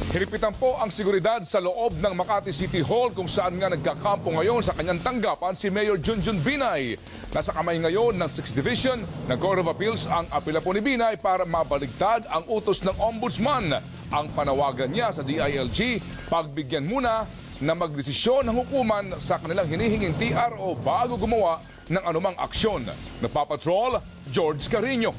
Hinipitan po ang seguridad sa loob ng Makati City Hall kung saan nga nagkakampo ngayon sa kanyang tanggapan si Mayor Junjun Binay. Nasa kamay ngayon ng 6th Division ng Court of Appeals ang apela po ni Binay para mabaligtad ang utos ng Ombudsman. Ang panawagan niya sa DILG, pagbigyan muna na magdesisyon ng hukuman sa kanilang hinihinging TRO bago gumawa ng anumang aksyon. Nagpapatrol, George Carino.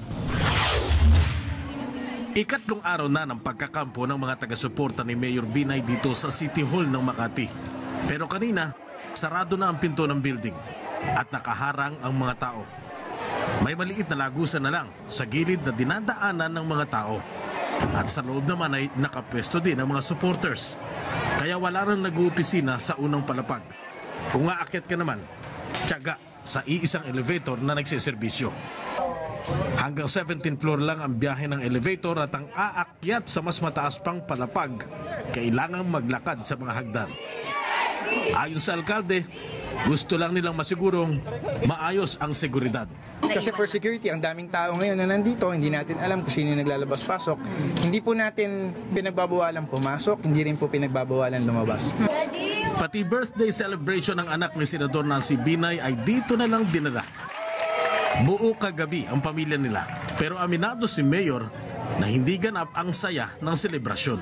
Ikatlong araw na ng pagkakampo ng mga taga-suporta ni Mayor Binay dito sa City Hall ng Makati. Pero kanina, sarado na ang pinto ng building at nakaharang ang mga tao. May maliit na lagusan na lang sa gilid na dinadaanan ng mga tao. At sa loob naman ay nakapwesto din ang mga supporters. Kaya wala nang nag-uupisina sa unang palapag. Kung aakyat ka naman, tiyaga sa iisang elevator na nagsiservisyo. Hanggang 17th floor lang ang biyahe ng elevator at ang aakyat sa mas mataas pang palapag, kailangang maglakad sa mga hagdan. Ayon sa alkalde, gusto lang nilang masigurong maayos ang seguridad. Kasi for security, ang daming tao ngayon na nandito, hindi natin alam kung sino naglalabas-pasok. Hindi po natin pinagbabawalan pumasok, hindi rin po pinagbabawalan lumabas. Pati birthday celebration ng anak ni Senador Nancy Binay ay dito na lang dinala. Buo kagabi ang pamilya nila, pero aminado si Mayor na hindi ganap ang saya ng selebrasyon.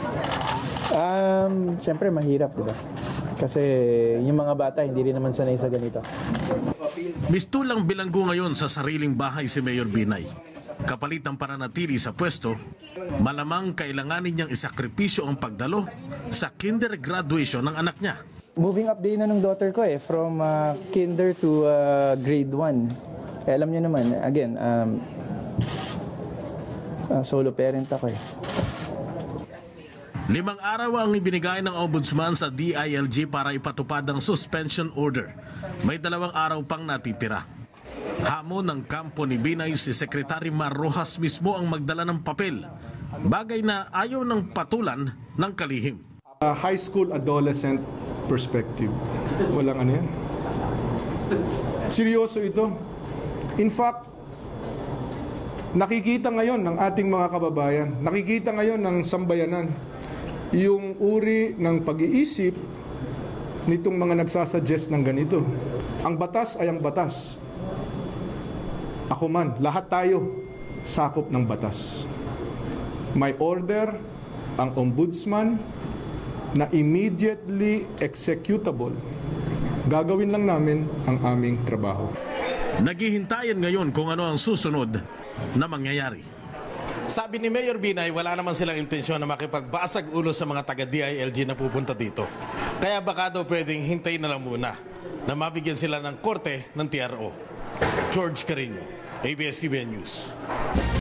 Siyempre mahirap, diba? Kasi yung mga bata hindi rin naman sanay sa ganito. Mistulang bilanggo ngayon sa sariling bahay si Mayor Binay. Kapalit ng pananatili sa pwesto, malamang kailanganin niyang isakripisyo ang pagdalo sa kinder graduation ng anak niya. Moving up day na ng daughter ko from kinder to grade 1. Alam niyo naman, again, solo parent ako . 5 araw ang ibinigay ng Ombudsman sa DILG para ipatupad ang suspension order. May 2 araw pang natitira. Hamon ng kampo ni Binay, si Secretary Mar Rojas mismo ang magdala ng papel. Bagay na ayaw ng patulan ng kalihim. High school adolescent perspective. Walang ano yan. Seryoso ito. In fact, nakikita ngayon ng ating mga kababayan, nakikita ngayon ng sambayanan, yung uri ng pag-iisip nitong mga nagsasuggest ng ganito. Ang batas ay ang batas. Ako man, lahat tayo sakop ng batas. May order ang Ombudsman na immediately executable. Gagawin lang namin ang aming trabaho. Naghihintayan ngayon kung ano ang susunod na mangyayari. Sabi ni Mayor Binay, wala naman silang intensyon na makipagbasag ulo sa mga taga-DILG na pupunta dito. Kaya baka daw pwedeng hintayin na lang muna na mabigyan sila ng korte ng TRO. George Carino, ABS-CBN News.